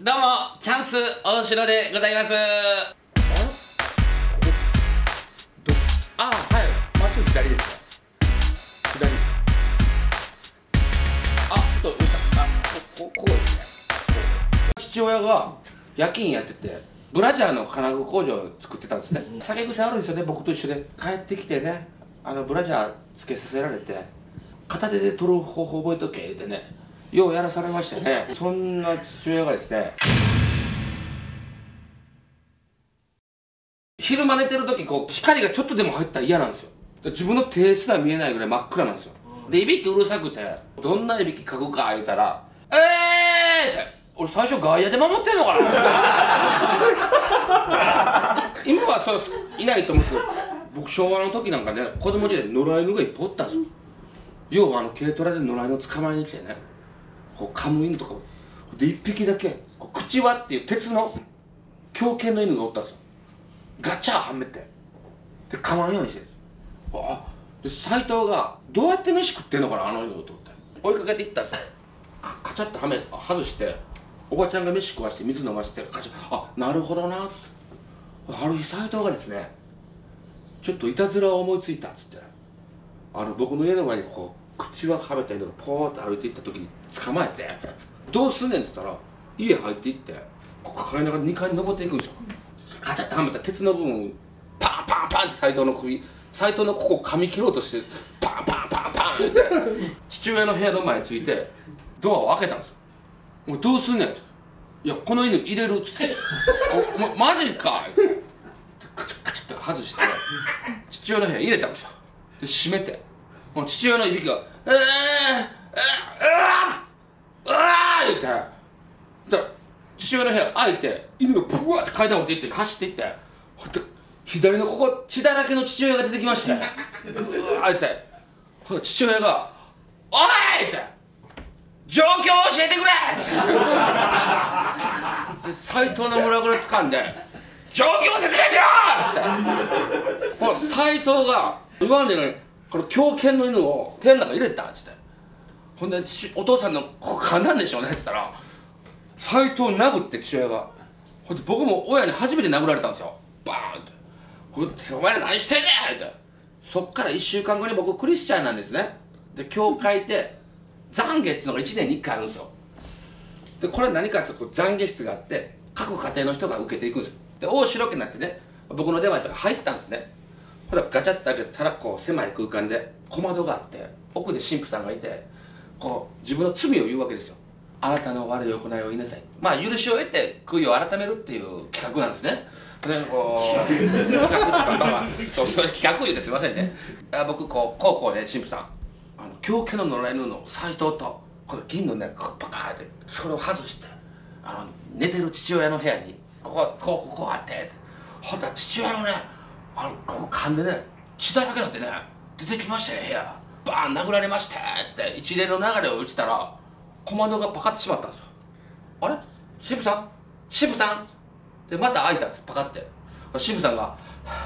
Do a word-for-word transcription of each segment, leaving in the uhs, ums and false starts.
どうもチャンス大城でございます。ああ、はい、まっすぐ左ですよ。左。あ、ちょっとあ、ここここですね。父親が夜勤やっててブラジャーの金具工場を作ってたんですね。酒癖あるんですよね、僕と一緒で。帰ってきてね、あのブラジャーつけさせられて、片手で取る方法覚えとけ言ってね、ようやらされましてね。そんな父親がですね、昼間寝てる時こう光がちょっとでも入ったら嫌なんですよ。自分の手すら見えないぐらい真っ暗なんですよ。でいびきうるさくて、どんないびきかくか言うたら「えー!」って、俺最初外野で守ってんのかな今はそういないと思うんですけど、僕昭和の時なんかね、子供時代野良犬がいっぱいおったんですよ。要はあの軽トラで野良犬を捕まえに来てね、こう噛む犬とかでいっぴきだけこう口輪っていう鉄の狂犬の犬がおったんですよ。ガチャーはめてで噛まんようにしてるんです。あで斎藤がどうやって飯食ってんのかなあの犬と思って追いかけていったんですよ。カチャッとはめ外しておばちゃんが飯食わして水飲ましてカチャッ、あなるほどなっつって、ある日斎藤がですね、ちょっといたずらを思いついたっつって、あの僕の家の前にこう口輪はめた犬がポーって歩いていった時に捕まえて「どうすんねん」っつったら家入っていって抱えながらにかいに登っていくんですよ。カチャッとはめた鉄の部分パンパンパンって斎藤の首、斎藤のここを噛み切ろうとしてパンパンパンパンって父親の部屋の前についてドアを開けたんですよ。「お前どうすんねん」って「いやこの犬入れる」っつって「お前マジか」ってカチャカチャって外して父親の部屋入れたんですよ。で閉めてもう父親のいびきが「えー、えー、うわうわー」言ってだから父親の部屋開いて犬がブワーって階段降りていって走っていって、ほんと左のここ血だらけの父親が出てきましてブワーってほんと父親が「おい!」って「状況を教えてくれ!」って斎藤の胸ぐら掴んで「状況を説明しろ!」っつってもう斎藤が言わんでね、この狂犬の犬を部屋の中入れたっつって、ほんでお父さんのここ噛んだんでしょうねっつったら斎藤を殴って父親が、ほんで僕も親に初めて殴られたんですよ。バーンってほんで「お前ら何してんねん!」って。そっからいっしゅうかんごに僕クリスチャンなんですね。で教会で懺悔っていうのがいちねんにいっかいあるんですよ。でこれは何かっていうと懺悔室があって各家庭の人が受けていくんですよ。で大城家になってね、僕の出前とか入ったんですね。ほらガチャッと開けたらこう狭い空間で小窓があって奥で神父さんがいて、こう自分の罪を言うわけですよ。あなたの悪い行いを言いなさい。まあ許しを得て悔いを改めるっていう企画なんですね。でこう企画とかまあまあそうそれ企画言うてすいませんね。僕こう高校で神父さんあの狂犬の野良犬の斎藤とこの銀のねパカーってそれを外してあの寝てる父親の部屋にこここうここあってってほんと父親のねあのここ噛んでね血だらけになってね出てきましたね部屋バーン殴られましてって一連の流れを打ちたら小窓がパカってしまったんですよ。あれ神父さん神父さんでまた開いたんですパカって。神父さんが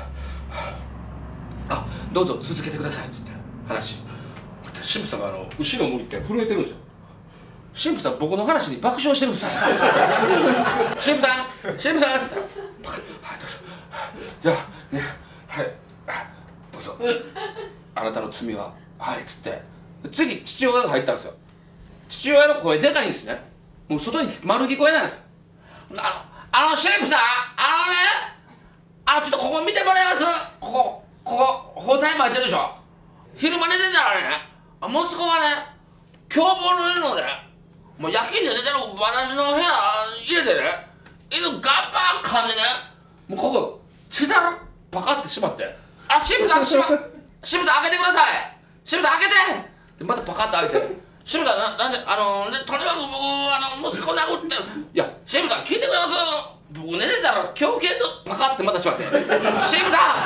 「あどうぞ続けてください」っつって話。神父さんがあの後ろ向いて震えてるんですよ。神父さん僕の話に爆笑してるんですよ。神父さん神父さんっつったら「はいどうぞじゃあねはいどうぞあなたの罪ははい」っつって次父親が入ったんですよ。父親の声でかいんですね。もう外に丸聞こえなんですよ。あのあの神父さんあのねあちょっとここ見てもらえます？ここここ包帯巻いてるでしょ。昼間寝てたらね息子がね凶暴の犬のねもう夜勤で寝てる私の部屋入れてね犬ガンバン噛んでねもうここ血だらパカってしまって「あ神父さんしま神父さん開けてください神父さん開けて!」でまたパカッと開いて「神父さんななんであのねとにかく僕あの息子殴っていや神父さん聞いてください僕寝てたら狂犬のパカってまたしまって神父さん開けて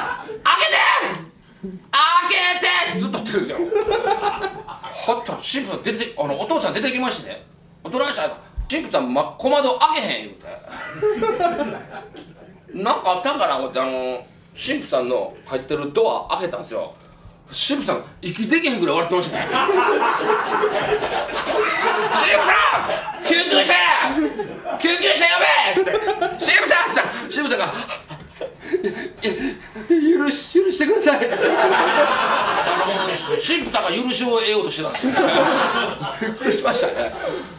開けて!」ってずっと言ってるんですよ。はった神父さん出てあのお父さん出てきましてね「おとなしい神父さん、ま、小窓開けへん」言うてなんかあったんかな思ってあの神父さんの入ってるドア開けたんですよ。 神父さん息できへんぐらい笑ってましたね。神父さん救急車や救急車呼べっつって神父さん神父さんが許し許してくださいって神父さんが許しを得ようとしてたんですよ。びっくりしましたね。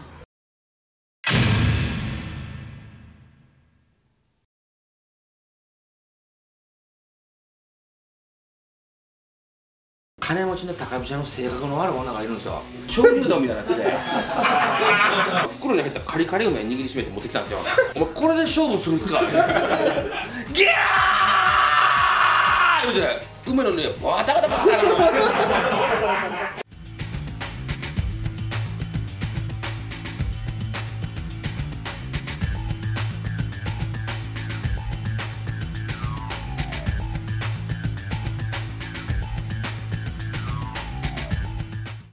金持ちの高飛車の性格の悪い女がいるんですよ。鍾乳洞みたいになってて袋に入ったカリカリ梅握りしめて持ってきたんですよ。お前これで勝負するかギャー言うて梅のねバタバタバタバタ